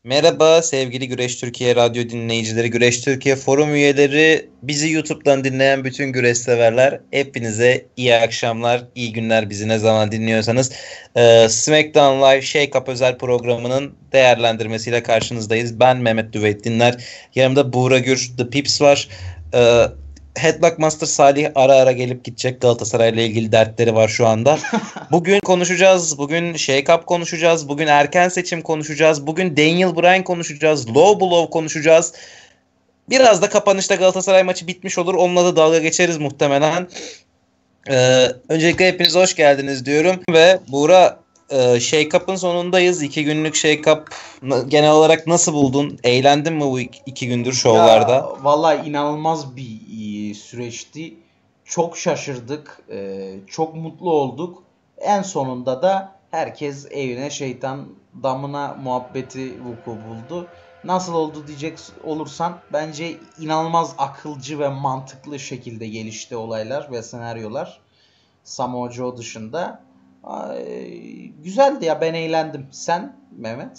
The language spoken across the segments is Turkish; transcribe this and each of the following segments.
Merhaba sevgili Güreş Türkiye radyo dinleyicileri, Güreş Türkiye forum üyeleri, bizi YouTube'dan dinleyen bütün güreş severler. Hepinize iyi akşamlar, iyi günler bizi ne zaman dinliyorsanız. SmackDown Live Shake Up özel programının değerlendirmesiyle karşınızdayız. Ben Mehmet Düveyt Dinler, yanımda Buğra Gür, The Pips var. Ee, Headlock Master Salih ara ara gelip gidecek. Galatasaray'la ilgili dertleri var şu anda. Bugün konuşacağız. Bugün Shake Up konuşacağız. Bugün erken seçim konuşacağız. Bugün Daniel Bryan konuşacağız. Low Blow konuşacağız. Biraz da kapanışta Galatasaray maçı bitmiş olur. Onunla da dalga geçeriz muhtemelen. Öncelikle hepiniz hoş geldiniz diyorum. Ve Buğra, Shake Up'ın sonundayız. 2 günlük Shake Up genel olarak nasıl buldun? Eğlendin mi bu 2 gündür şovlarda? Ya vallahi inanılmaz bir süreçti. Çok şaşırdık, çok mutlu olduk. En sonunda da herkes evine şeytan damına muhabbeti vuku buldu. Nasıl oldu diyecek olursan bence inanılmaz akılcı ve mantıklı şekilde gelişti olaylar ve senaryolar. Samoa Joe dışında. Güzeldi ya, ben eğlendim. Sen Mehmet?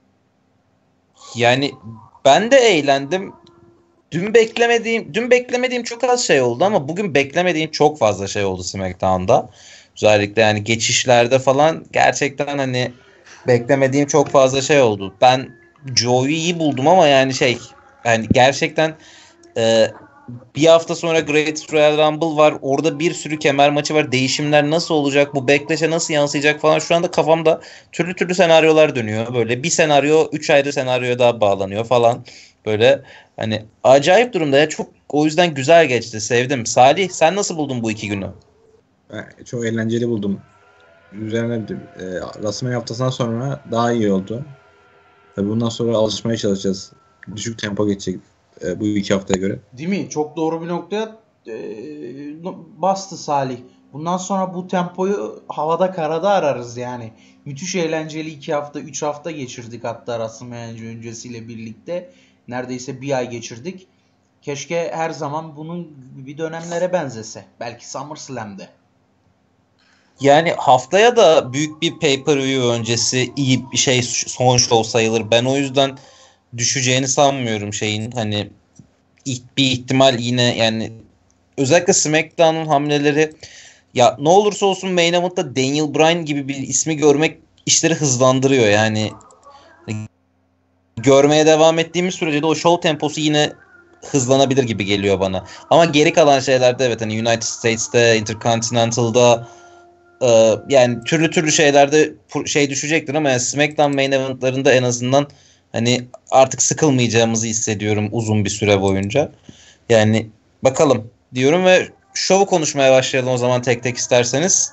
Yani ben de eğlendim. Dün beklemediğim çok az şey oldu ama bugün beklemediğim çok fazla şey oldu SmackDown'da. Özellikle yani geçişlerde falan gerçekten hani beklemediğim çok fazla şey oldu. Ben Joe'yu iyi buldum ama yani gerçekten e, bir hafta sonra Great Royal Rumble var. Orada bir sürü kemer maçı var. Değişimler nasıl olacak? Bu Backlash'e nasıl yansıyacak falan. Şu anda kafamda türlü türlü senaryolar dönüyor. Böyle bir senaryo 3 ayrı senaryoya daha bağlanıyor falan. Böyle hani acayip durumda ya. Çok o yüzden güzel geçti. Sevdim. Salih, sen nasıl buldun bu 2 günü? Ben çok eğlenceli buldum. Üzerine Rasmen haftasından sonra daha iyi oldu. Tabii bundan sonra alışmaya çalışacağız. Düşük tempo geçecek bu 2 haftaya göre. Değil mi? Çok doğru bir noktaya bastı Salih. Bundan sonra bu tempoyu havada karada ararız yani. Müthiş eğlenceli 2 hafta 3 hafta geçirdik, hatta WrestleMania öncesiyle birlikte. Neredeyse bir ay geçirdik. Keşke her zaman bunun bir dönemlere benzese. Belki SummerSlam'de. Yani haftaya da büyük bir pay-per-view öncesi iyi bir şey, son show sayılır. Ben o yüzden düşeceğini sanmıyorum şeyin, hani bir ihtimal yine, yani özellikle SmackDown'un hamleleri, ya ne olursa olsun main event'ta Daniel Bryan gibi bir ismi görmek işleri hızlandırıyor. Yani görmeye devam ettiğimiz sürece de o show temposu yine hızlanabilir gibi geliyor bana. Ama geri kalan şeylerde evet, hani United States'te, Intercontinental'da, yani türlü türlü şeylerde şey düşecektir ama yani SmackDown main event'larında en azından hani artık sıkılmayacağımızı hissediyorum uzun bir süre boyunca. Yani bakalım diyorum ve şovu konuşmaya başlayalım o zaman tek tek isterseniz.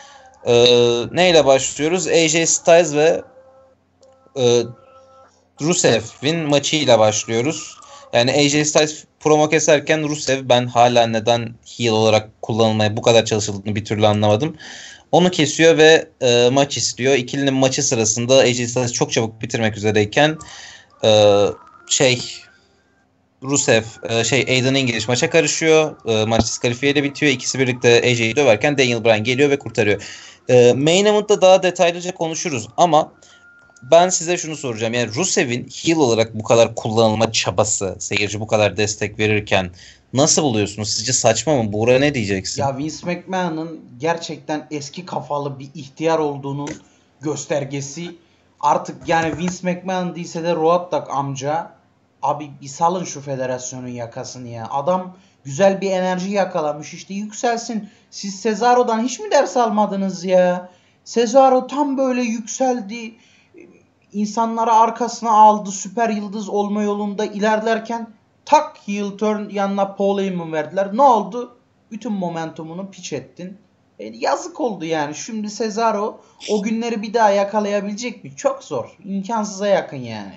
Neyle başlıyoruz? AJ Styles ve e, Rusev'in maçıyla başlıyoruz. Yani AJ Styles promo keserken Rusev, ben hala neden heel olarak kullanılmaya bu kadar çalışıldığını bir türlü anlamadım. Onu kesiyor ve maç istiyor. İkilinin maçı sırasında AJ Styles çok çabuk bitirmek üzereyken e, şey Rusev Aiden English maça karışıyor. Maç diskalifiyeyle bitiyor. İkisi birlikte AJ'yi döverken Daniel Bryan geliyor ve kurtarıyor. Main Event'ta daha detaylıca konuşuruz ama ben size şunu soracağım. Yani Rusev'in heel olarak bu kadar kullanılma çabası, seyirci bu kadar destek verirken nasıl buluyorsunuz? Sizce saçma mı? Buğra, ne diyeceksin? Ya Vince McMahon'ın gerçekten eski kafalı bir ihtiyar olduğunun göstergesi. Artık yani Vince McMahon değilse de Road amca, abi bir salın şu federasyonun yakasını ya. Adam güzel bir enerji yakalamış, işte yükselsin. Siz Cesaro'dan hiç mi ders almadınız ya? Cesaro tam böyle yükseldi. İnsanları arkasına aldı. Süper yıldız olma yolunda ilerlerken tak heel turn, yanına Paul Heyman verdiler. Ne oldu? Bütün momentumunu piç ettin. Yazık oldu yani. Şimdi Cesaro o günleri bir daha yakalayabilecek mi? Çok zor. İmkansıza yakın yani.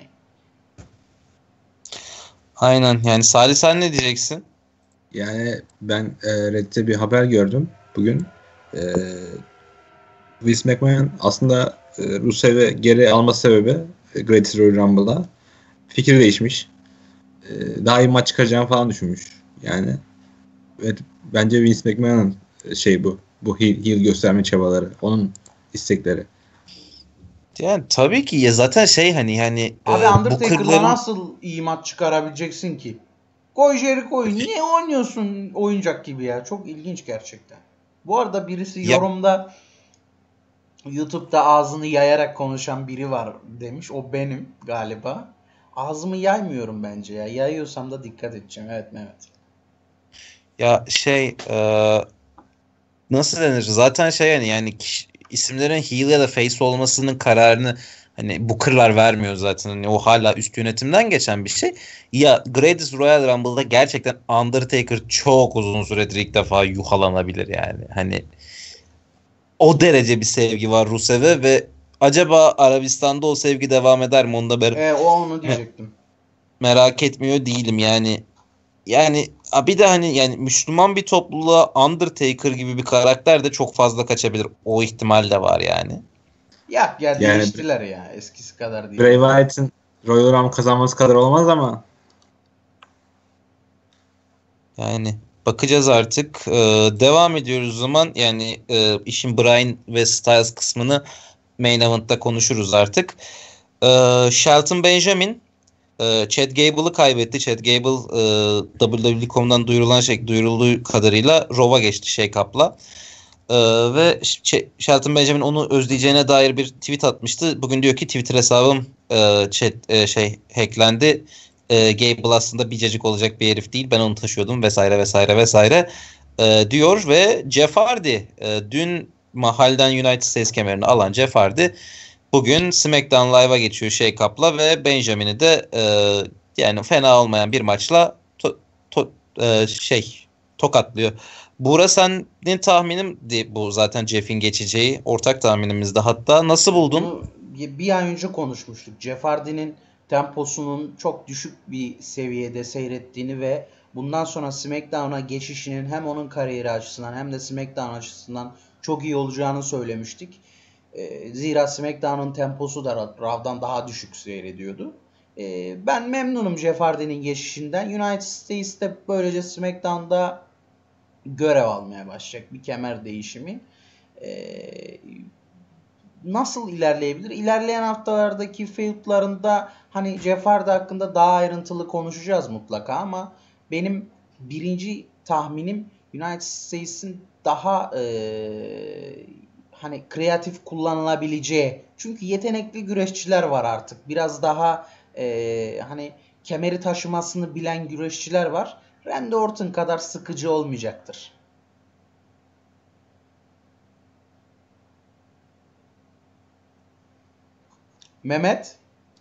Aynen, yani Salih, sen ne diyeceksin? Yani ben Reddit'te bir haber gördüm bugün. E, Vince McMahon aslında Rusev'i geri alma sebebi Great Royal Rumble'da fikri değişmiş. Daha iyi maç çıkaracağını falan düşünmüş. Yani evet, bence Vince McMahon'ın bu heel gösterme çabaları, onun istekleri. Yani tabii ki ya zaten şey hani yani Abi Undertaker'la Booker'ların nasıl iyi maç çıkarabileceksin ki? Koy Jericho'yu. Niye oynuyorsun oyuncak gibi ya? Çok ilginç gerçekten. Bu arada birisi ya yorumda YouTube'da ağzını yayarak konuşan biri var demiş. O benim galiba. Ağzımı yaymıyorum bence ya. Yayıyorsam da dikkat edeceğim. Evet Mehmet. ya nasıl denir? Zaten şey yani isimlerin heel ya da face olmasının kararını hani Booker'lar vermiyor zaten. Hani o hala üst yönetimden geçen bir şey. Ya Greatest Royal Rumble'da gerçekten Undertaker çok uzun süredir ilk defa yuhalanabilir yani. Hani o derece bir sevgi var Rusev'e ve acaba Arabistan'da o sevgi devam eder mi? Onu da Onu diyecektim. merak etmiyor değilim yani. Bir de hani yani Müslüman bir topluluğa Undertaker gibi bir karakter de çok fazla kaçabilir. O ihtimal de var yani. Ya Yani değiştiler ya. Eskisi kadar değil. Bray Wyatt'ın Royal Rumble kazanması kadar olmaz ama Yani bakacağız artık. Devam ediyoruz o zaman. Yani işin Bryan ve Styles kısmını main event'ta konuşuruz artık. Shelton Benjamin Chad Gable'ı kaybetti. Chad Gable WWE.com'dan duyurulduğu kadarıyla Raw'a geçti Shake-Up'la. Ve Shelton Benjamin onu özleyeceğine dair bir tweet atmıştı. Bugün diyor ki Twitter hesabım hacklendi. Gable aslında bicacık olacak bir herif değil. Ben onu taşıyordum vesaire vesaire vesaire diyor ve Jeff Hardy dün Mahal'den United States kemerini alan Jeff Hardy bugün SmackDown Live'a geçiyor Shake-Up'la ve Benjamin'i de yani fena olmayan bir maçla tokatlıyor. Buğra senin tahminim bu zaten Jeff'in geçeceği. Ortak tahminimizde hatta. Nasıl buldun? Bunu bir ay önce konuşmuştuk. Jeff Hardy'nin temposunun çok düşük bir seviyede seyrettiğini ve bundan sonra SmackDown'a geçişinin hem onun kariyeri açısından hem de SmackDown açısından çok iyi olacağını söylemiştik. Zira SmackDown'un temposu da Raw'dan daha düşük seyrediyordu. Ben memnunum Jeff Hardy'nin geçişinden. United States'te böylece SmackDown'da görev almaya başlayacak bir kemer değişimi. Nasıl ilerleyebilir? İlerleyen haftalardaki feudlarında hani Jeff Hardy hakkında daha ayrıntılı konuşacağız mutlaka ama benim birinci tahminim United States'in daha hani kreatif kullanılabileceği. Çünkü yetenekli güreşçiler var artık. Biraz daha hani kemeri taşımasını bilen güreşçiler var. Randy Orton kadar sıkıcı olmayacaktır. Mehmet?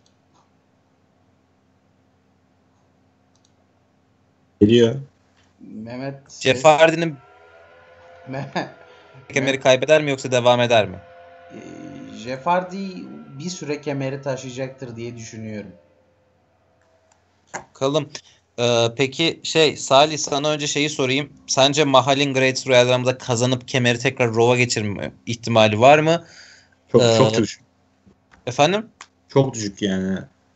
geliyor. Mehmet Jeff Hardy'nin Mehmet. kemeri kaybeder mi yoksa devam eder mi? Jeff Hardy bir süre kemeri taşıyacaktır diye düşünüyorum. Bakalım. Peki Salih sana önce şeyi sorayım. Sence Mahal'in Great Royal Rumble'da kazanıp kemeri tekrar Raw'a geçirme ihtimali var mı? Çok düşük. Efendim? Çok düşük yani.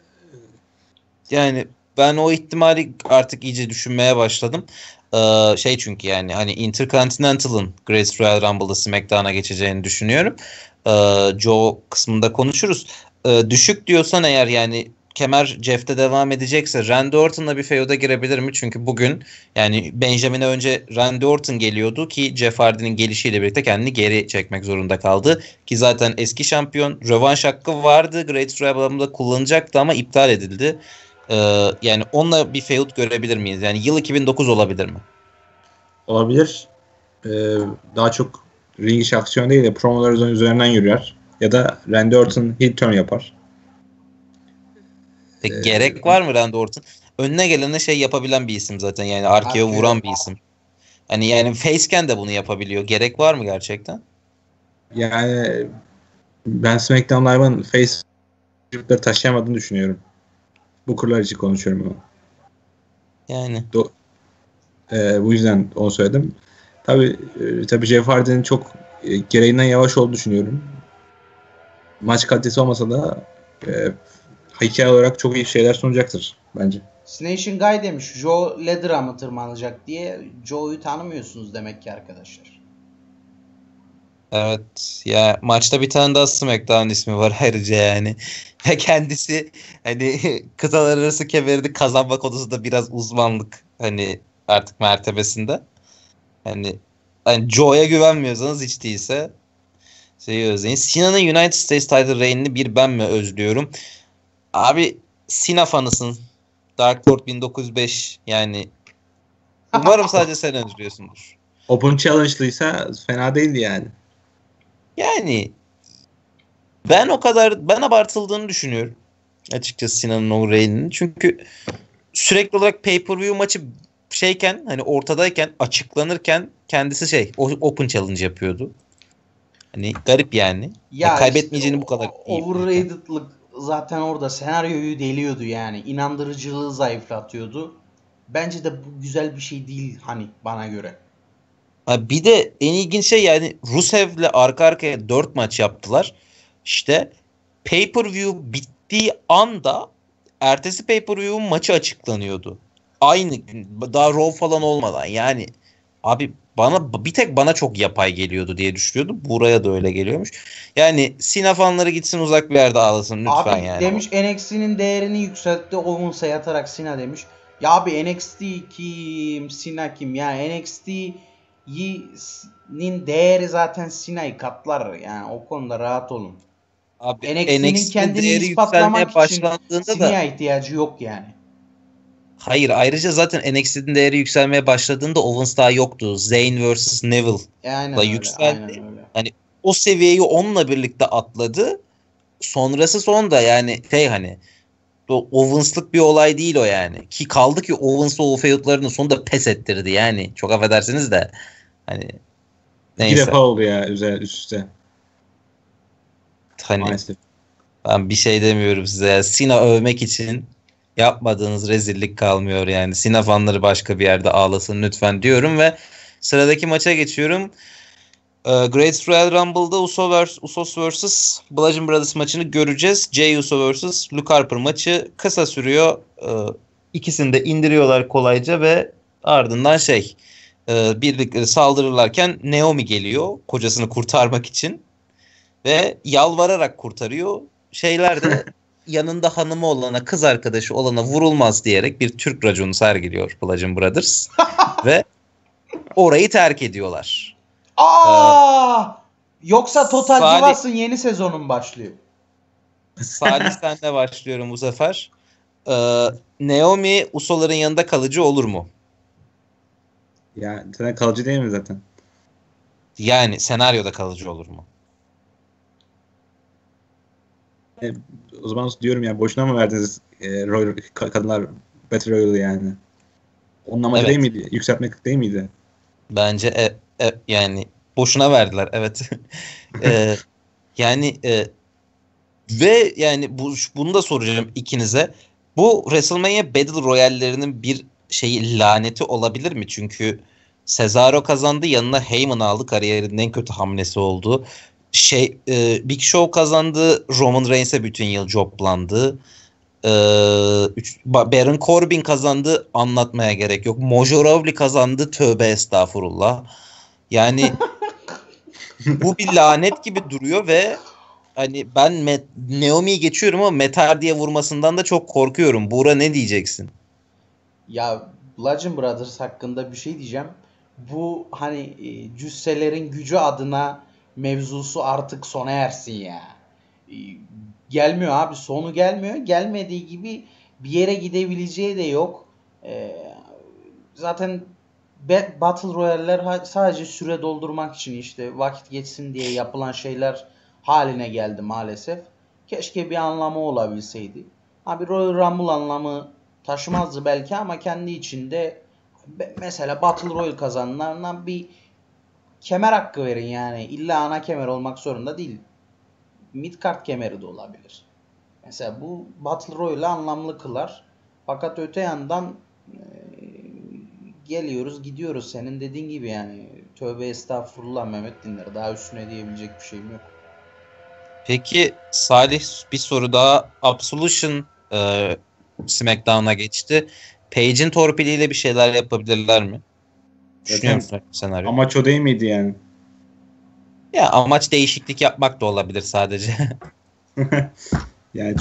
Yani ben o ihtimali artık iyice düşünmeye başladım. Çünkü yani hani Intercontinental'ın Great Royal Rumble'da SmackDown'a geçeceğini düşünüyorum. Joe kısmında konuşuruz. Düşük diyorsan eğer yani kemer Jeff'te devam edecekse Randy Orton'la bir feud'a girebilir mi? Çünkü bugün yani Benjamin'e önce Randy Orton geliyordu ki Jeff Hardy'nin gelişiyle birlikte kendini geri çekmek zorunda kaldı. Ki zaten eski şampiyon rövanş hakkı vardı. Great Royal Rumble'da kullanacaktı ama iptal edildi. Yani onunla bir feud görebilir miyiz? Yani yıl 2009 olabilir mi? Olabilir. Daha çok ring içi aksiyon değil de promolar üzerinden yürüyor. Ya da Randy Orton heel turn yapar. Gerek var mı Randy Orton? Önüne gelene yapabilen bir isim zaten. Yani arkaya vuran bir isim. Hani yani faceken de bunu yapabiliyor. Gerek var mı gerçekten? Yani ben SmackDown Live'ın face'ları taşıyamadığını düşünüyorum. Booker'lar için konuşuyorum ama. Yani. Bu yüzden onu söyledim. Tabii Jeff Hardy'nin çok gereğinden yavaş olduğunu düşünüyorum. Maç kalitesi olmasa da hikaye olarak çok iyi şeyler sunacaktır bence. Snation Guy demiş Joe Ladder'a mı tırmanacak diye. Joe'yu tanımıyorsunuz demek ki arkadaşlar. Evet ya, maçta bir tane daha SmackDown ismi var ayrıca yani. Ve kendisi hani kıtalar arası kemerini kazanma konusunda biraz uzmanlık hani artık mertebesinde. Hani Joe'ya güvenmiyorsanız hiç değilse şeyi özleyin. Sina'nın United States title reign'ini bir ben mi özlüyorum? Abi Sina fanısın. Dark Lord 1905 yani umarım sadece sen özlüyorsundur. Open Challenge'lıysa fena değildi yani. Yani ben abartıldığını düşünüyorum açıkçası Sina'nın o reign'inin. Çünkü sürekli olarak pay-per-view maçı şeyken hani ortadayken açıklanırken kendisi Open Challenge yapıyordu. Hani garip yani. Ya Kaybetmeyeceğini bu kadar iyi bilirken. overrated'lık zaten orada senaryoyu deliyordu yani. İnandırıcılığı zayıflatıyordu. Bence de bu güzel bir şey değil hani bana göre. Ha, bir de en ilginç şey yani Rusev'le arka arkaya 4 maç yaptılar. İşte pay-per-view bittiği anda ertesi pay-per-view'un maçı açıklanıyordu. Aynı gün daha Raw falan olmadan yani abi bir tek bana çok yapay geliyordu diye düşünüyordum. Buraya da öyle geliyormuş. Yani Cena fanları gitsin uzak bir yerde ağlasın lütfen Abi yani. demiş NXT'nin değerini yükseltti. Owens'a yatarak Cena demiş. Ya abi NXT kim? Cena kim? Yani NXT'nin değeri zaten Cena'yı katlar. Yani o konuda rahat olun. Abi NXT'nin NXT'nin kendini değeri ispatlamak yükselmeye için başlandığında da Cena'ya ihtiyacı yok yani. hayır, ayrıca zaten NXT'nin değeri yükselmeye başladığında Owens daha yoktu. Zayn vs Neville'la Aynen öyle. yükseldi. Aynen öyle. Hani o seviyeyi onunla birlikte atladı. Sonrası son da yani hani o Owens'lık bir olay değil o yani. Ki kaldı ki Owens'ı o feudlarının sonunda pes ettirdi yani. Çok affedersiniz de hani 2 defa neyse. oldu ya üst üste. Hani Maalesef. ben bir şey demiyorum size. Yani Cena övmek için yapmadığınız rezillik kalmıyor yani. Cena fanları başka bir yerde ağlasın lütfen diyorum ve sıradaki maça geçiyorum. Great Royal Rumble'da Usos vs. Bludgeon Brothers maçını göreceğiz. Jey Uso vs. Luke Harper maçı kısa sürüyor. İkisini de indiriyorlar kolayca ve ardından birlikte saldırırlarken Naomi geliyor kocasını kurtarmak için ve yalvararak kurtarıyor. Şeyler de yanında hanımı olana, kız arkadaşı olana vurulmaz diyerek bir Türk raconu sergiliyor Bludgeon Brothers ve orayı terk ediyorlar. Aa! Yoksa Total Salih, Divas'ın yeni sezonun başlıyor. Salih senle başlıyorum bu sefer. Naomi Uso'ların yanında kalıcı olur mu? Ya zaten kalıcı değil mi zaten? Yani senaryoda kalıcı olur mu? E, O zaman diyorum ya boşuna mı verdiniz kadınlar Battle Royale'ı yani? Onun amacı değil Evet. miydi? Yükseltmek değil miydi? Bence yani boşuna verdiler. Evet. E, yani ve yani bunu da soracağım ikinize. Bu WrestleMania Battle Royale'lerinin bir laneti olabilir mi? Çünkü Cesaro kazandı, yanına Heyman aldı, kariyerinin en kötü hamlesi oldu. Big Show kazandı, Roman Reigns'e bütün yıl joblandı. Baron Corbin kazandı, anlatmaya gerek yok. Mojo Rawley kazandı, tövbe estağfurullah. Yani bu bir lanet gibi duruyor ve hani ben Naomi'yi geçiyorum ama Metar diye vurmasından da çok korkuyorum. Buğra ne diyeceksin? Ya Bludgeon Brothers hakkında bir şey diyeceğim. Bu hani cüsselerin gücü adına mevzusu artık sona ersin ya. E, Gelmiyor abi, sonu gelmiyor. Gelmediği gibi bir yere gidebileceği de yok. Zaten Battle Royale'ler sadece süre doldurmak için işte vakit geçsin diye yapılan şeyler haline geldi maalesef. Keşke bir anlamı olabilseydi. Abi Royal Rumble anlamı taşımazdı belki ama kendi içinde mesela Battle Royale kazananlarına bir kemer hakkı verin yani. İlla ana kemer olmak zorunda değil. Midcard kemeri de olabilir. Mesela bu Battle Royale'ı anlamlı kılar. Fakat öte yandan geliyoruz gidiyoruz senin dediğin gibi yani. Tövbe estağfurullah Mehmet Dinler. Daha üstüne diyebilecek bir şeyim yok. Peki Salih, bir soru daha. Absolution SmackDown'a geçti. Paige'in torpiliyle bir şeyler yapabilirler mi? Düşünüyor Zaten musun senaryo? amaç o değil miydi yani? Ya amaç değişiklik yapmak da olabilir sadece. Yani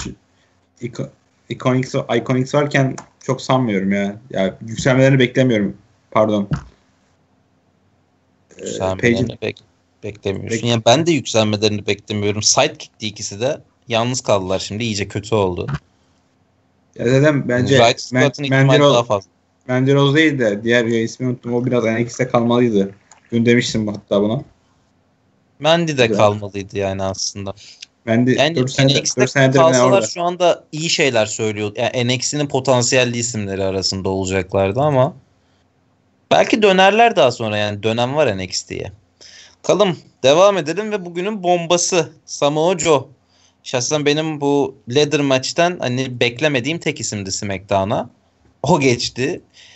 Iconics varken çok sanmıyorum ya. Ya yükselmelerini beklemiyorum. Pardon. Yükselmelerini beklemiyorsun. Yani ben de yükselmelerini beklemiyorum. Sidekick'ti ikisi de. Yalnız kaldılar şimdi. İyice kötü oldu. Ya zaten bence Right Scott'ın ihtimali daha fazla. Mandy Rose değil de diğer ismini unuttum. O biraz NXT'de kalmalıydı. Dün demiştim hatta buna. Mandy de kalmalıydı yani aslında. Mandy yani 4 NXT'de senedir kalsalar şu anda iyi şeyler söylüyor. Yani NXT'nin potansiyelli isimleri arasında olacaklardı ama belki dönerler daha sonra, yani dönem var NXT'ye. Kalım devam edelim ve bugünün bombası Samoa Joe. Şahsen benim bu ladder maçtan hani beklemediğim tek isimdi SmackDown'a. O geçti.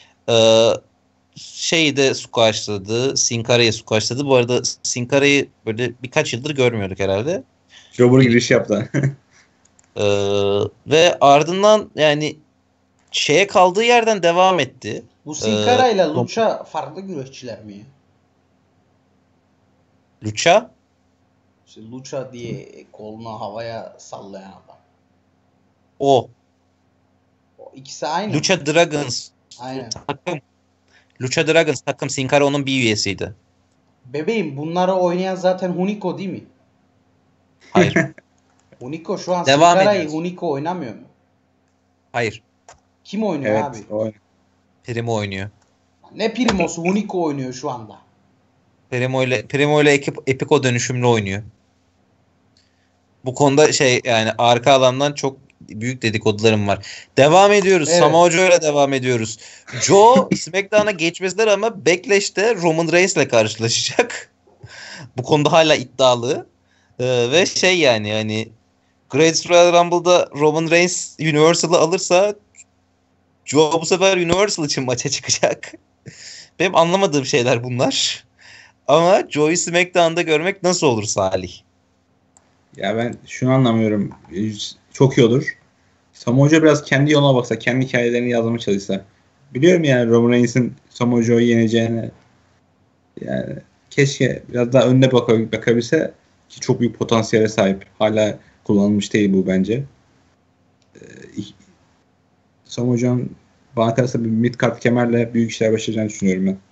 Şeyi de squashladı. Sin Cara'yı squashladı. Bu arada Sin Cara'yı böyle birkaç yıldır görmüyorduk herhalde. Jobber giriş yaptı. Ve ardından yani şeye kaldığı yerden devam etti. Bu Sin Cara ile Lucha farklı güreşçiler mi? Lucha? İşte Lucha diye kolunu havaya sallayan adam. O İkisi aynı. Lucha Dragons. Aynen. Takım. Lucha Dragons takım. Sin Cara onun bir üyesiydi. Bebeğim bunları oynayan zaten Hunico değil mi? Hayır. Hunico şu an Devam Sin Cara'yı ediyoruz. Hunico oynamıyor mu? Hayır. Kim oynuyor Evet, abi? o. Primo oynuyor. Ne Primo'su? Hunico oynuyor şu anda. Primo ile Epico dönüşümlü oynuyor. Bu konuda yani arka alandan çok büyük dedikodularım var. Devam ediyoruz. Evet. Samoa Joe ile devam ediyoruz. Joe SmackDown'a geçmesiler ama Backlash'te Roman Reigns'le karşılaşacak. Bu konuda hala iddialı. Ve yani hani Great Royal Rumble'da Roman Reigns Universal'ı alırsa Joe bu sefer Universal için maça çıkacak. Benim anlamadığım şeyler bunlar. Ama Joe'yu SmackDown'da görmek nasıl olur Salih? Ya ben şunu anlamıyorum. Çok iyi olur. Samoa Joe biraz kendi yoluna baksa, kendi hikayelerini yazmaya çalışsa. Biliyorum yani Roman Reigns'in Samoa Joe'yu yeneceğini. Yani keşke biraz daha önüne bakabilse, ki çok büyük potansiyele sahip. Hala kullanılmış değil bu bence. Samoa Joe'nun bana kalırsa bir mid-card kemerle büyük işler başaracağını düşünüyorum ben.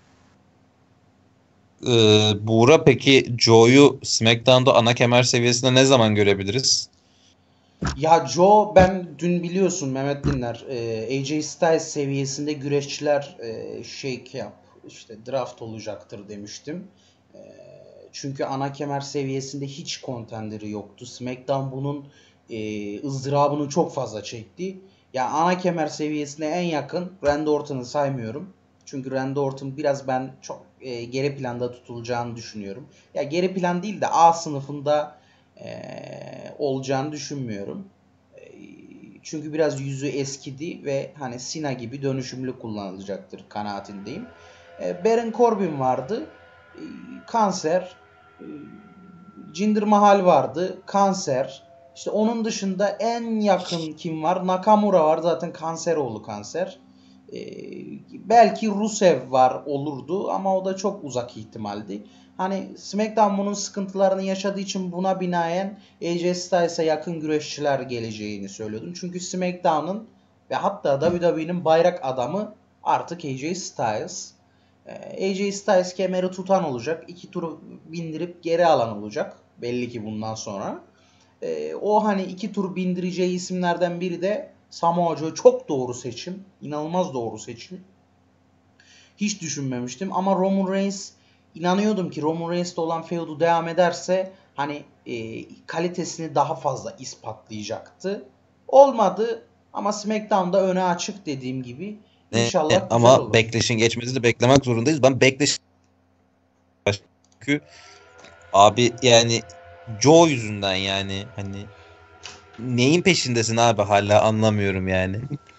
Buğra, peki Joe'yu SmackDown'da ana kemer seviyesinde ne zaman görebiliriz? Ya Joe, ben dün biliyorsun Mehmet Dinler, AJ Styles seviyesinde güreşçiler işte draft olacaktır demiştim. Çünkü ana kemer seviyesinde hiç contender'ı yoktu. SmackDown bunun ızdırabını çok fazla çekti. Ya ana kemer seviyesine en yakın Randy Orton'u saymıyorum. Çünkü Randy Orton biraz ben çok geri planda tutulacağını düşünüyorum. Ya geri plan değil de A sınıfında olacağını düşünmüyorum. Çünkü biraz yüzü eskidi ve hani Cena gibi dönüşümlü kullanılacaktır kanaatindeyim. Baron Corbin vardı. Kanser. Jinder Mahal vardı. Kanser. İşte onun dışında en yakın kim var? Nakamura var. Zaten kanser oğlu kanser. Belki Rusev var olurdu ama o da çok uzak ihtimaldi. Hani SmackDown bunun sıkıntılarını yaşadığı için buna binaen AJ Styles'a yakın güreşçiler geleceğini söylüyordum. Çünkü SmackDown'ın ve hatta WWE'nin bayrak adamı artık AJ Styles. AJ Styles kemeri tutan olacak. 2 tur bindirip geri alan olacak. Belli ki bundan sonra. O hani 2 tur bindireceği isimlerden biri de Samoa Joe. Çok doğru seçim. İnanılmaz doğru seçim. Hiç düşünmemiştim ama Roman Reigns, inanıyordum ki Roman Reigns'te olan feud'u devam ederse hani kalitesini daha fazla ispatlayacaktı. Olmadı ama SmackDown'da öne açık dediğim gibi. İnşallah güzel ama olur. Backlash'in geçmesini de beklemek zorundayız. Ben Backlash, çünkü abi yani Joe yüzünden, yani hani neyin peşindesin abi, hala anlamıyorum yani.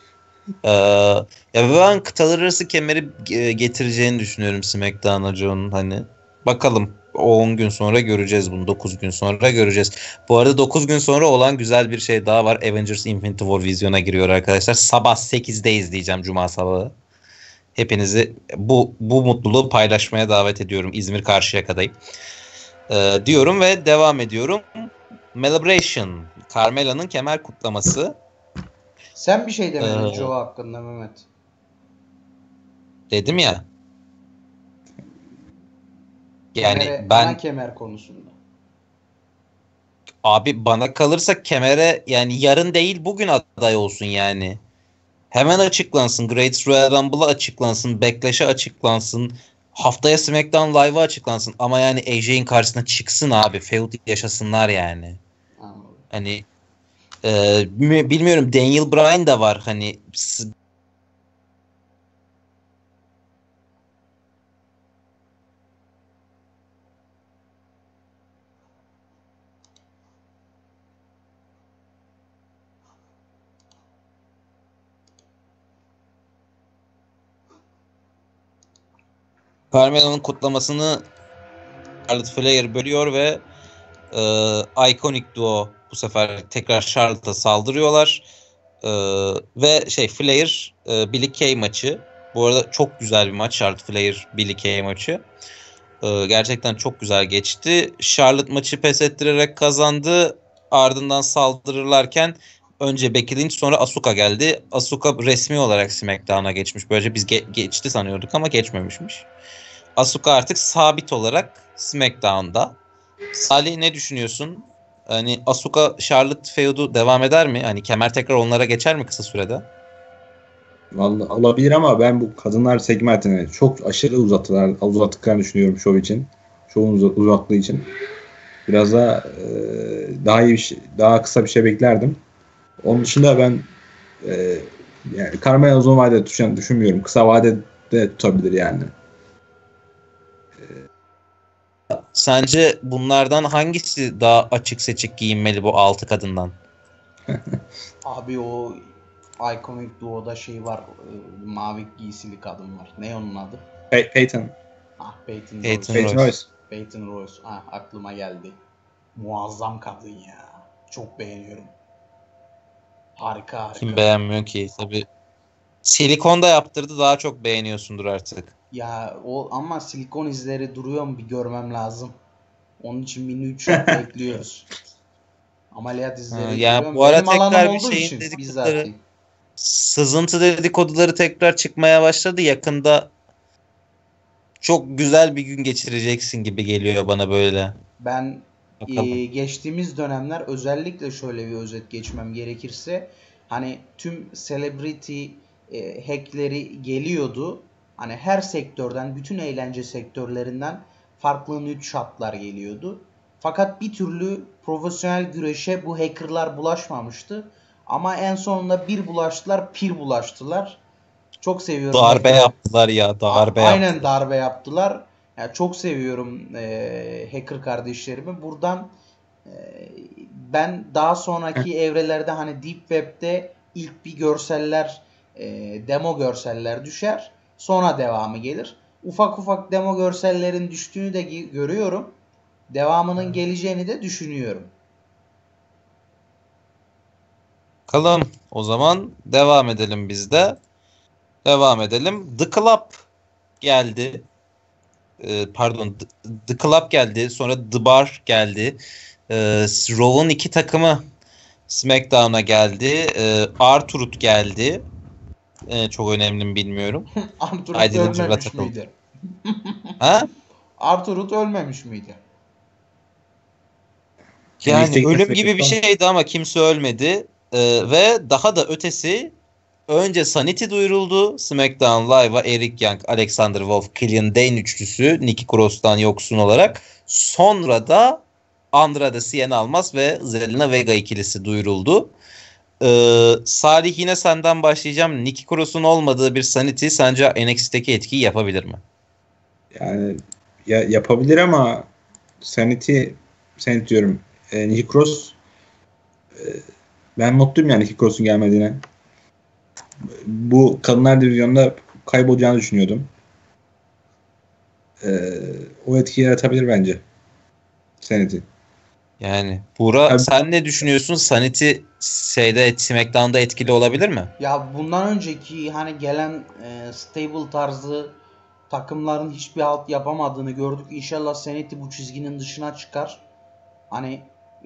Ya ben kıtalar arası kemeri getireceğini düşünüyorum SmackDown'a Joe'nun, hani bakalım, 10 gün sonra göreceğiz bunu, 9 gün sonra göreceğiz. Bu arada 9 gün sonra olan güzel bir şey daha var. Avengers Infinity War vizyona giriyor arkadaşlar. Sabah 8'de izleyeceğim, Cuma sabahı. Hepinizi bu mutluluğu paylaşmaya davet ediyorum. İzmir Karşıyaka'dayım. Diyorum ve devam ediyorum. Celebration. Carmela'nın kemer kutlaması. Sen bir şey demedin Joe hakkında Mehmet. Dedim ya. Yani ana kemer konusunda. Abi bana kalırsa kemere yani yarın değil bugün aday olsun yani. Hemen açıklansın. Great Royal Rumble'a açıklansın. Backlash'a açıklansın. Haftaya SmackDown Live'a açıklansın. Ama yani AJ'in karşısına çıksın abi. Feud yaşasınlar yani. Anladım. Hani bilmiyorum, Daniel Bryan da var. Hani Carmelo'nun kutlamasını Charlotte Flair bölüyor ve Iconic Duo bu sefer tekrar Charlotte'a saldırıyorlar. Ve Flair Billie Kay maçı. Bu arada çok güzel bir maç Charlotte Flair Billie Kay maçı. Gerçekten çok güzel geçti. Charlotte maçı pes ettirerek kazandı. Ardından saldırırlarken önce Becky Lynch sonra Asuka geldi. Asuka resmi olarak SmackDown'a geçmiş. Böylece biz geçti sanıyorduk ama geçmemişmiş. Asuka artık sabit olarak SmackDown'da. Salih, ne düşünüyorsun? Hani Asuka Charlotte feud'u devam eder mi? Hani kemer tekrar onlara geçer mi kısa sürede? Vallahi olabilir ama ben bu kadınlar segmentini çok aşırı uzattıklarını düşünüyorum şov için. Şovun uzaklığı için. Biraz daha iyi bir şey, daha kısa bir şey beklerdim. Onun dışında ben yani Carmelo uzun vadede tutacağını düşünmüyorum. Kısa vadede tutabilir yani. Sence bunlardan hangisi daha açık seçik giyinmeli bu 6 kadından? Abi o Iconic Duo'da var. Mavi giysili kadın var. Ne onun adı? Peyton. Peyton Royce. Peyton Royce. Aklıma geldi. Muazzam kadın ya. Çok beğeniyorum. Harika. Kim beğenmiyor ki? Tabii. Silikon da yaptırdı, daha çok beğeniyorsundur artık. Ya ama silikon izleri duruyor mu bir görmem lazım. Onun için mini 3 bekliyoruz. Ameliyat izleri yani duruyor. Bu ara Benim tekrar bir olduğu şeyin dedikoduları, sızıntı dedikoduları tekrar çıkmaya başladı. Yakında çok güzel bir gün geçireceksin gibi geliyor bana böyle. Ben geçtiğimiz dönemler özellikle şöyle bir özet geçmem gerekirse, hani tüm celebrity hackleri geliyordu. Hani her sektörden, bütün eğlence sektörlerinden farklı nude shotlar geliyordu. Fakat bir türlü profesyonel güreşe bu hackerlar bulaşmamıştı. Ama en sonunda bir bulaştılar, pir bulaştılar. Çok seviyorum. Darbe yaptılar ya, Aynen darbe yaptılar. Yani çok seviyorum hacker kardeşlerimi. Buradan ben daha sonraki evrelerde hani Deep Web'de ilk bir görseller, demo görseller düşer. Sonra devamı gelir. Ufak ufak demo görsellerin düştüğünü de görüyorum. Devamının geleceğini de düşünüyorum. Bakalım. O zaman devam edelim biz de. Devam edelim. The Club geldi. The Club geldi. Sonra The Bar geldi. Raw'un 2 takımı SmackDown'a geldi. R-Truth geldi. Çok önemli mi bilmiyorum. R-Truth ölmemiş miydi? Ha? R-Truth ölmemiş miydi? Yani ölüm gibi bir şeydi ama kimse ölmedi. Ve daha da ötesi, önce Sanity duyuruldu. SmackDown Live'a Eric Young, Alexander Wolf, Killian Dane üçlüsü Nikki Cross'tan yoksun olarak. Sonra da Andrade Cien Almas ve Zelina Vega ikilisi duyuruldu. Salih, yine senden başlayacağım. Nikki Cross'un olmadığı bir Sanity sence NXT'deki etkiyi yapabilir mi? Yani yapabilir ama Sanity diyorum. Nikki Cross, ben mutluyum yani Nikki Cross'un gelmediğine. Bu kadınlar divizyonunda kaybolacağını düşünüyordum. O etkiyi yaratabilir bence Sanity. Yani Buğra, sen ne düşünüyorsun? Sanity SmackDown'da etkili olabilir mi? Ya bundan önceki hani gelen stable tarzı takımların hiçbir halt yapamadığını gördük. İnşallah Seneti bu çizginin dışına çıkar. Hani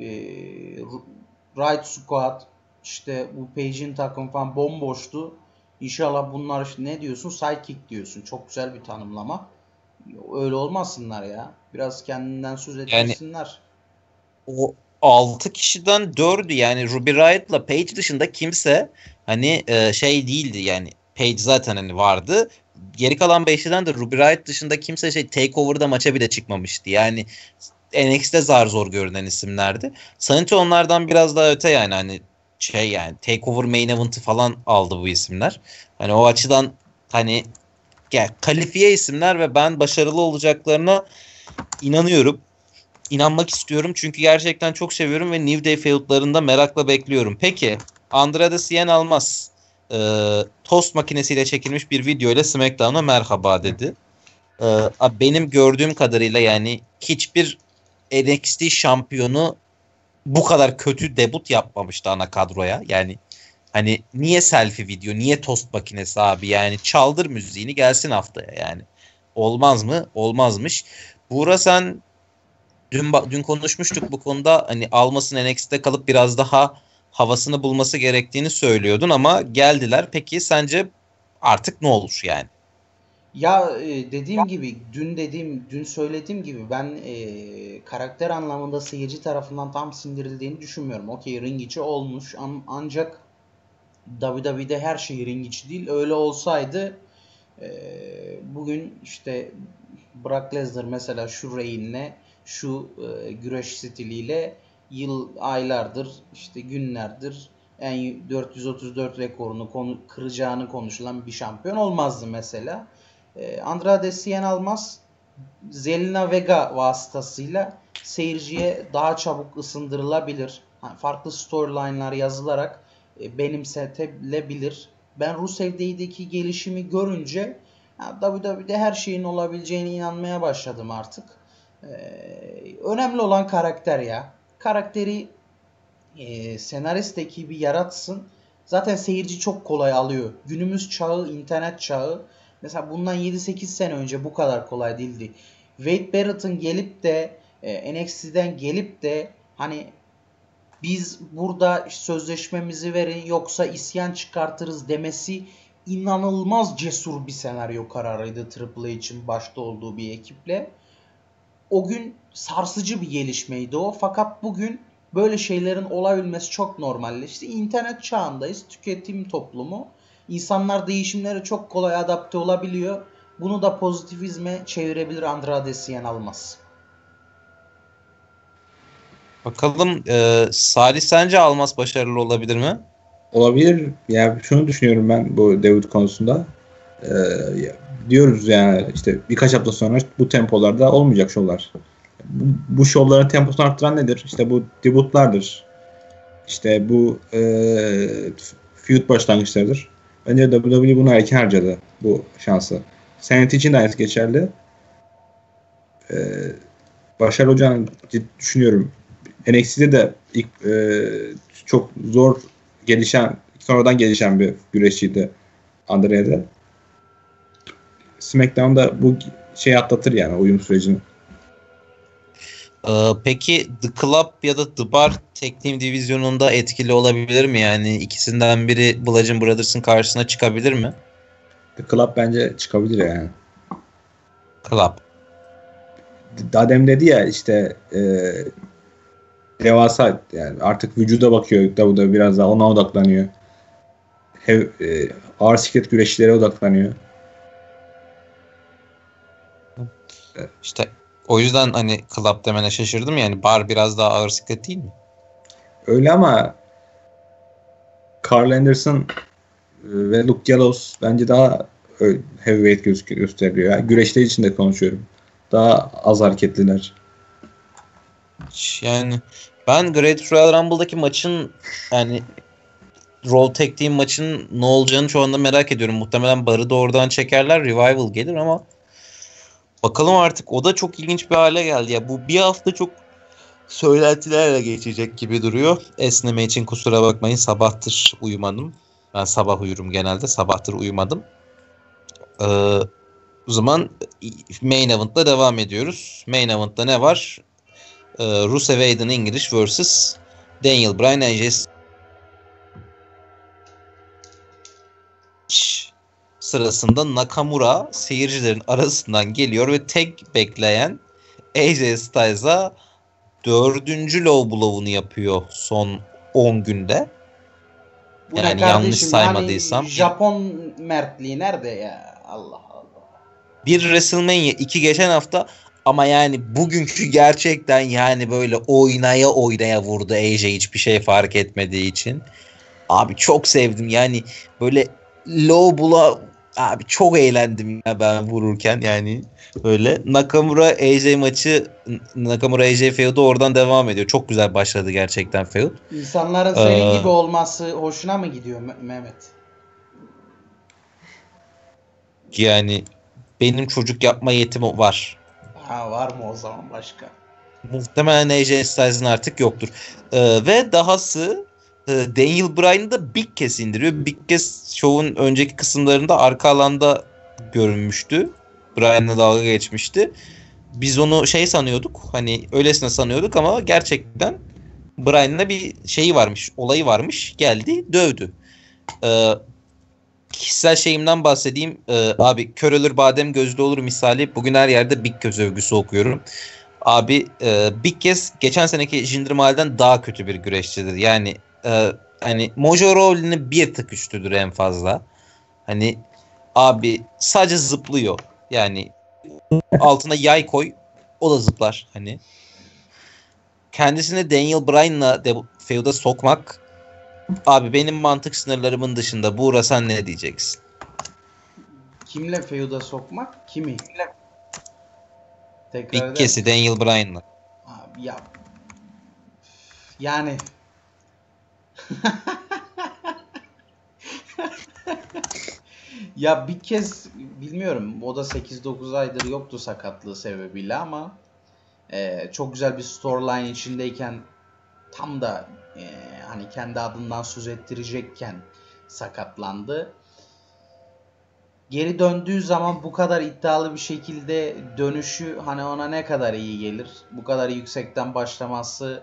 Right Squad, işte bu Page'in takım falan bomboştu. İnşallah bunlar işte, ne diyorsun? Sidekick diyorsun. Çok güzel bir tanımlama. Öyle olmasınlar ya. Biraz kendinden söz etsinler. O 6 kişiden 4'ü yani Ruby Riot'la Page dışında kimse hani şey değildi yani. Page zaten hani vardı. Geri kalan 5'liden de Ruby Riot dışında kimse Takeover'da maça bile çıkmamıştı. Yani NXT'de zar zor görünen isimlerdi. Sanity onlardan biraz daha öte yani hani yani Takeover Main Event'ı falan aldı bu isimler. Hani o açıdan hani yani kalifiye isimler ve ben başarılı olacaklarına inanıyorum. İnanmak istiyorum çünkü gerçekten çok seviyorum ve New Day feudlarında merakla bekliyorum. Peki Andrade Cien Almas tost makinesiyle çekilmiş bir video ile SmackDown'a merhaba dedi. Benim gördüğüm kadarıyla yani hiçbir NXT şampiyonu bu kadar kötü debut yapmamıştı ana kadroya. Yani hani niye selfie video, niye tost makinesi abi, yani çaldır müziğini gelsin haftaya yani. Olmaz mı? Olmazmış. Buğra, sen dün konuşmuştuk bu konuda, hani Almas'ın NXT'de kalıp biraz daha havasını bulması gerektiğini söylüyordun ama geldiler. Peki sence artık ne olur yani? Ya dediğim gibi dün söylediğim gibi ben karakter anlamında seyirci tarafından tam sindirildiğini düşünmüyorum. Okey, ring içi olmuş ancak WWE'de her şey ring içi değil. Öyle olsaydı bugün işte Brock Lesnar mesela şu reign'le, şu güreş stiliyle aylardır, işte günlerdir en 434 rekorunu kıracağını konuşulan bir şampiyon olmazdı mesela. Andrade Cien Almas Zelina Vega vasıtasıyla seyirciye daha çabuk ısındırılabilir. Farklı storyline'lar yazılarak benimsetilebilir. Ben Rusev'deki gelişimi görünce WWE'de her şeyin olabileceğine inanmaya başladım artık. Önemli olan karakter ya. Karakteri senarist ekibi yaratsın. Zaten seyirci çok kolay alıyor. Günümüz çağı, internet çağı. Mesela bundan 7-8 sene önce bu kadar kolay değildi. Wade Barrett'ın gelip de NXT'den gelip de hani biz burada sözleşmemizi verin yoksa isyan çıkartırız demesi inanılmaz cesur bir senaryo kararıydı Triple H'in başta olduğu bir ekiple. O gün sarsıcı bir gelişmeydi o. Fakat bugün böyle şeylerin olabilmesi çok normalleşti. İnternet çağındayız. Tüketim toplumu. İnsanlar değişimlere çok kolay adapte olabiliyor. Bunu da pozitivizme çevirebilir Andrade Cien Almas. Bakalım Salih, sence Almas başarılı olabilir mi? Olabilir. Yani şunu düşünüyorum ben bu David konusunda. Diyoruz yani işte birkaç hafta sonra bu tempolarda olmayacak şovlar. Bu şovların temposunu arttıran nedir? İşte bu debutlardır. İşte bu feud başlangıçlarıdır. Bence WWE bunu erken harcadı, bu şansı. Senet için de aynısı geçerli. Başarılı olacağını düşünüyorum. NXT'de de ilk çok zor gelişen, sonradan gelişen bir güreşçiydi Andrade. SmackDown'da bu şeyi atlatır yani, uyum sürecini. Peki The Club ya da The Bar Tag Team divizyonunda etkili olabilir mi? Yani ikisinden biri Bludgeon Brothers'ın karşısına çıkabilir mi? The Club bence çıkabilir yani. Club. Daha demin dedi ya işte devasa yani, artık vücuda bakıyor da biraz daha ona odaklanıyor. Ağır siklet güreşçilere odaklanıyor. İşte o yüzden hani Club demene şaşırdım, yani Bar biraz daha ağır siklet değil mi? Öyle ama Carl Anderson ve Luke Gallows bence daha heavyweight gösteriyor. Yani güreşler için de konuşuyorum. Daha az hareketliler. Yani ben Great Royal Rumble'daki maçın, yani Raw Tag Team maçın ne olacağını şu anda merak ediyorum. Muhtemelen Bar'ı da oradan çekerler. Revival gelir ama bakalım artık. O da çok ilginç bir hale geldi. Ya bu bir hafta çok söylentilerle geçecek gibi duruyor. Esneme için kusura bakmayın. Sabahtır uyumadım. Ben sabah uyurum genelde. Sabahtır uyumadım. O zaman Main Event'la devam ediyoruz. Main Event'ta ne var? Rusev Aiden English vs. Daniel Bryan AJ sırasında Nakamura seyircilerin arasından geliyor ve tek bekleyen AJ Styles'a 4. low blow'unu yapıyor son 10 günde. Bu yani yanlış saymadıysam. Yani Japon mertliği nerede ya? Allah Allah. Bir WrestleMania 2 geçen hafta ama yani bugünkü gerçekten yani böyle oynaya vurdu AJ hiçbir şey fark etmediği için. Abi çok sevdim yani böyle low blow abi çok eğlendim ya ben vururken yani böyle Nakamura AJ feud'u oradan devam ediyor. Çok güzel başladı gerçekten feud. İnsanların senin gibi olması hoşuna mı gidiyor Mehmet? Yani benim çocuk yapma yetim var. Ha, var mı o zaman başka? Muhtemelen AJ Styles'ın artık yoktur. Ve dahası Daniel Bryan'ı da Big Cass indiriyor. Big Cass şovun önceki kısımlarında arka alanda görünmüştü. Bryan'la dalga geçmişti. Biz onu şey sanıyorduk. Hani öylesine sanıyorduk ama gerçekten Bryan'la bir şeyi varmış. Olayı varmış. Geldi dövdü. Kişisel şeyimden bahsedeyim. Abi kör ölür badem gözlü olur misali. Bugün her yerde Big Cass övgüsü okuyorum. Abi Big Cass geçen seneki Jinder Mahal'den daha kötü bir güreşçidir. Yani hani Mojo Rawley'nin bir tık üstüdür en fazla. Hani abi sadece zıplıyor. Yani altına yay koy o da zıplar hani. Kendisini Daniel Bryan'la feud'a sokmak abi benim mantık sınırlarımın dışında. Buğra sen ne diyeceksin? Kimle feud'a sokmak? Kimi? Big Cass'i Daniel Bryan'la. Abi ya. Yani ya bir kez bilmiyorum o da 8-9 aydır yoktu sakatlığı sebebiyle ama çok güzel bir storyline içindeyken tam da hani kendi adından söz ettirecekken sakatlandı. Geri döndüğü zaman bu kadar iddialı bir şekilde dönüşü hani ona ne kadar iyi gelir? Bu kadar yüksekten başlaması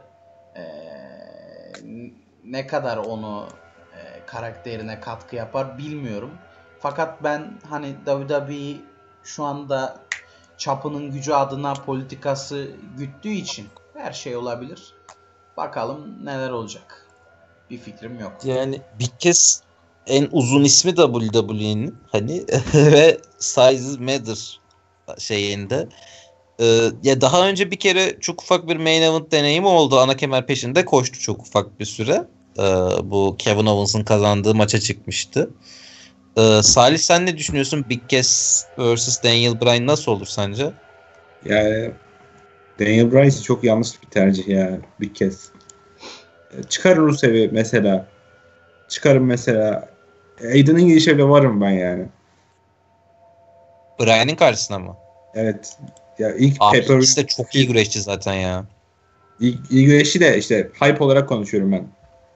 ne kadar onu karakterine katkı yapar bilmiyorum. Fakat ben hani WWE şu anda çapının gücü adına politikası güttüğü için her şey olabilir. Bakalım neler olacak. Bir fikrim yok. Yani Big Cass en uzun ismi WWE'nin hani ve Size Matter şeyinde. Ya daha önce bir kere çok ufak bir main event deneyimi oldu. Ana kemer peşinde koştu çok ufak bir süre. Bu Kevin Owens'ın kazandığı maça çıkmıştı. Salih sen ne düşünüyorsun? Big Cass vs Daniel Bryan nasıl olur sence? Yani Daniel Bryan çok yanlış bir tercih ya bir kez. Çıkarın Rusev'i mesela. Çıkarın mesela. Aiden'in girişe bile varım ben yani. Bryan'ın karşısına mı? Evet. Ya ilk Abi Pepper ikisi de çok iyi güreşçi zaten ya. İlk güreşi de işte hype olarak konuşuyorum ben.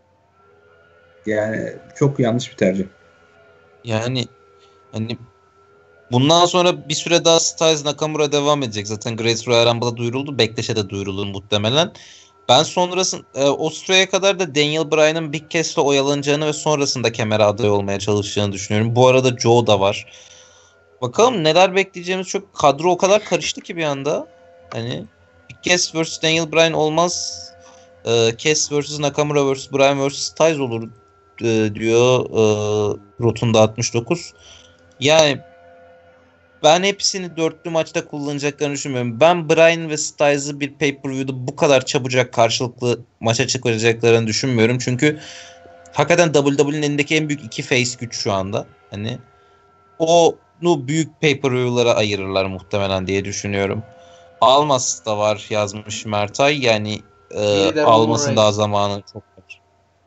Yani çok yanlış bir tercih. Yani hani bundan sonra bir süre daha Styles Nakamura devam edecek. Zaten Great Royal Rumble'da duyuruldu. Backlash'e de duyurulur muhtemelen. Ben sonrasında o süreye kadar da Daniel Bryan'ın Big Cass'le oyalanacağını ve sonrasında kemere aday olmaya çalışacağını düşünüyorum. Bu arada Joe da var. Bakalım neler bekleyeceğimiz çok kadro o kadar karıştı ki bir anda. Hani Big Cass vs Daniel Bryan olmaz. Cass vs Nakamura vs Bryan vs Styles olur diyor Rotunda 69. Yani ben hepsini dörtlü maçta kullanacaklarını düşünmüyorum. Ben Bryan ve Styles'ı bir pay-per-view'da bu kadar çabucak karşılıklı maça çıkaracaklarını düşünmüyorum. Çünkü hakikaten WWE'nin elindeki en büyük iki face güç şu anda. Hani onu büyük pay-per-view'lara ayırırlar muhtemelen diye düşünüyorum. Almas da var yazmış Mertay. Yani Almas'ın daha zamanı çok var.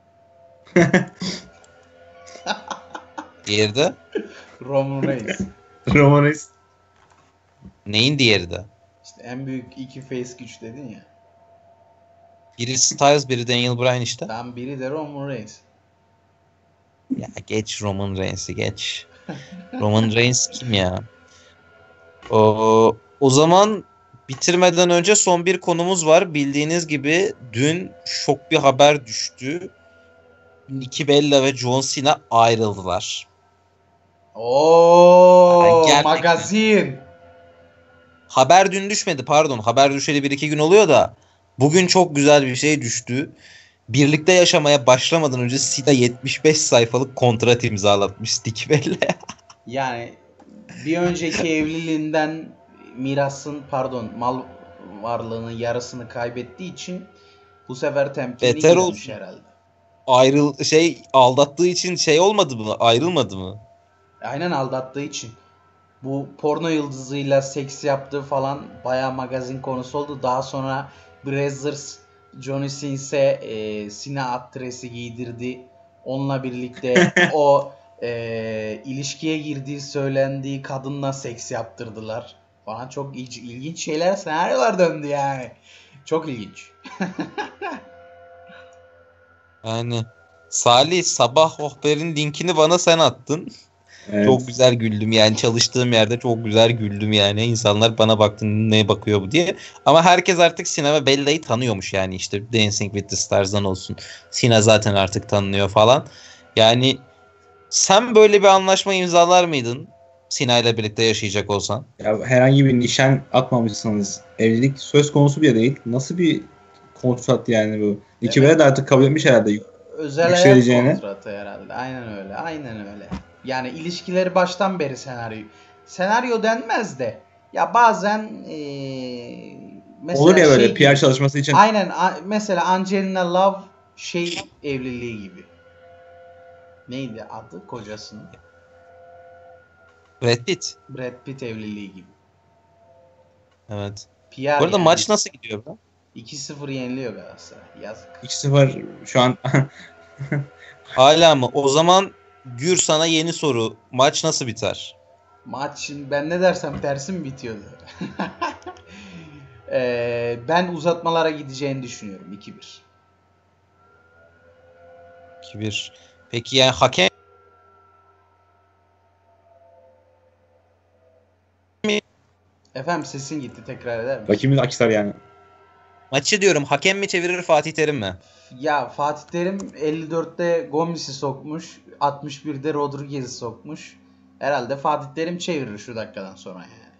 Diğeri de? Roman Reigns. Roman Reigns. Neyin diğeri de? İşte en büyük iki face güç dedin ya. Biri Styles, biri Daniel Bryan işte. Tam biri de Roman Reigns. Ya geç Roman Reigns'i geç. Roman Reigns kim ya? O zaman bitirmeden önce son bir konumuz var. Bildiğiniz gibi dün şok bir haber düştü. Nikki Bella ve John Cena ayrıldılar. Gerçekten. Magazin. Haber dün düşmedi, pardon. Haber düşeli 1-2 gün oluyor da bugün çok güzel bir şey düştü. Birlikte yaşamaya başlamadan önce Cena 75 sayfalık kontrat imzalatmış Nikki Bella'ya. Yani bir önceki evliliğinden mal varlığının yarısını kaybettiği için bu sefer temkinli Beter girmiş olsun. herhalde. Aldattığı için olmadı mı? Ayrılmadı mı? Aynen, aldattığı için. Bu porno yıldızıyla seks yaptığı falan bayağı magazin konusu oldu. Daha sonra Brazzers Johnny Sins'e Sina aktresi giydirdi. Onunla birlikte o ilişkiye girdiği söylendiği kadınla seks yaptırdılar falan. Çok ilginç şeyler, senaryolar döndü yani. Çok ilginç. Yani Salih, sabah Hohber'in linkini bana sen attın. Evet. Çok güzel güldüm yani, çalıştığım yerde çok güzel güldüm yani. İnsanlar bana baktı, neye bakıyor bu diye. Ama herkes artık Cena ve Bella'yı tanıyormuş yani, işte Dancing with the Stars'dan olsun. Cena zaten artık tanınıyor falan. Yani sen böyle bir anlaşma imzalar mıydın Cena ile birlikte yaşayacak olsan? Ya herhangi bir nişan atmamışsanız evlilik söz konusu bile değil. Nasıl bir kontrat yani bu? Nikki Bella da artık kabul etmiş herhalde. Özel hayat kontratı herhalde. Aynen öyle. Aynen öyle. Yani ilişkileri baştan beri senaryo. Senaryo denmez de. Ya bazen mesela olur ya böyle PR çalışması için. Aynen. Mesela Angelina Love evliliği gibi. Neydi adı kocasının? Brad Pitt evliliği gibi. Evet. PR bu arada yani. Maç nasıl gidiyor be? 2-0 yeniliyor Galatasaray. Yazık. 2-0 şu an. Hala mı? O zaman Gür, sana yeni soru. Maç nasıl biter? Maç, şimdi ben ne dersem tersim bitiyordu. Ben uzatmalara gideceğini düşünüyorum. 2-1. 2-1. Peki yani hakem Efendim, sesin gitti, tekrar eder misin? Rakibimiz Akhisar yani. maçı diyorum, hakem mi çevirir, Fatih Terim mi? Ya Fatih Terim 54'te Gomis'i sokmuş. 61'de Rodriguez'i sokmuş. Herhalde Fatih Terim çevirir şu dakikadan sonra yani.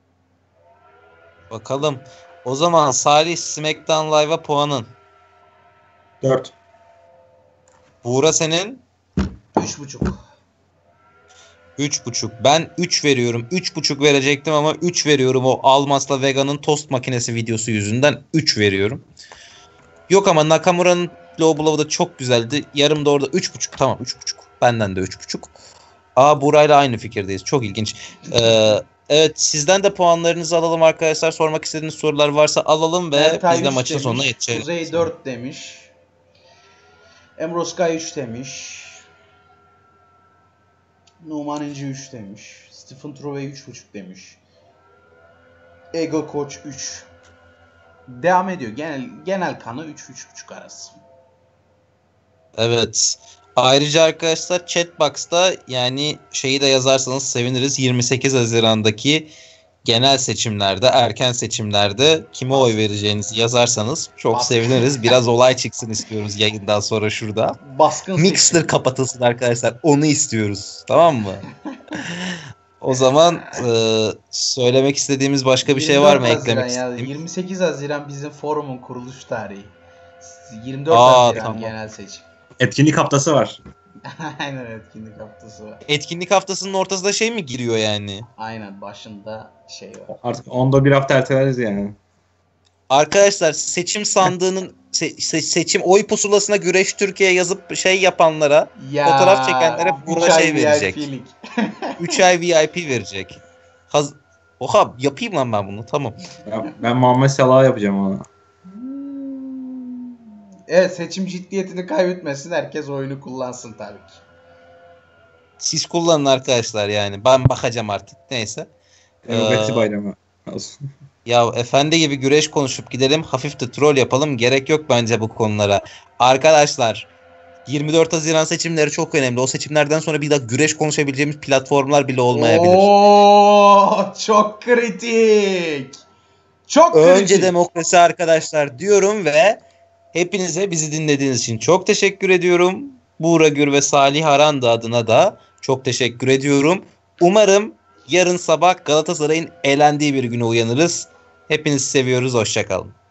Bakalım. O zaman Salih, SmackDown Live'a puanın. 4. Buğra senin? 3.5. 3.5. Ben 3 veriyorum. 3.5 verecektim ama 3 veriyorum. O Almas'la Vega'nın tost makinesi videosu yüzünden 3 veriyorum. Yok ama Nakamura'nın Low Blow'u da çok güzeldi. Yarım da orada 3.5. Tamam, 3.5. Benden de 3.5. Burayla aynı fikirdeyiz. Çok ilginç. Evet, sizden de puanlarınızı alalım arkadaşlar. Sormak istediğiniz sorular varsa alalım ve Ertay biz de 3 maçın demiş, sonuna geçelim. Kuzey 4 demiş. Emroskay 3 demiş. Numan İnci 3 demiş. Stephen Trove 3.5 demiş. Ego Koç 3. Devam ediyor. Genel kanı 3-3.5 arası. Evet. Ayrıca arkadaşlar chatbox'ta yani şeyi de yazarsanız seviniriz. 28 Haziran'daki genel seçimlerde, erken seçimlerde kime oy vereceğinizi yazarsanız çok seviniriz. Biraz olay çıksın istiyoruz yayından sonra şurada. Baskın Mixler seçim kapatılsın arkadaşlar. Onu istiyoruz. Tamam mı? O zaman söylemek istediğimiz başka bir şey var mı? Eklemek istediğim. 28 Haziran bizim forumun kuruluş tarihi. 24 Haziran tamam. genel seçim. Etkinlik haftası var. Aynen, etkinlik haftası var. Etkinlik haftasının ortasında şey mi giriyor yani? Aynen, başında şey var. Artık onda bir hafta erteleriz yani. Arkadaşlar seçim sandığının seçim oy pusulasına Güreş Türkiye yazıp şey yapanlara, fotoğraf çekenlere burada şey verecek. 3 ay VIP verecek. Oha, yapayım lan ben bunu, tamam. Ya, ben Muhammed Salah'a yapacağım onu. Evet, seçim ciddiyetini kaybetmesin. Herkes oyunu kullansın tabii ki. Siz kullanın arkadaşlar yani. Ben bakacağım artık. Neyse. Demokrasi bayramı olsun. Ya efendi gibi güreş konuşup gidelim. Hafif de troll yapalım. Gerek yok bence bu konulara. Arkadaşlar 24 Haziran seçimleri çok önemli. O seçimlerden sonra bir daha güreş konuşabileceğimiz platformlar bile olmayabilir. Oo, çok kritik. Çok Önce kritik. demokrasi arkadaşlar diyorum ve hepinize bizi dinlediğiniz için çok teşekkür ediyorum. Buğra Gür ve Salih Aranda adına da çok teşekkür ediyorum. Umarım yarın sabah Galatasaray'ın elendiği bir güne uyanırız. Hepinizi seviyoruz. Hoşça kalın.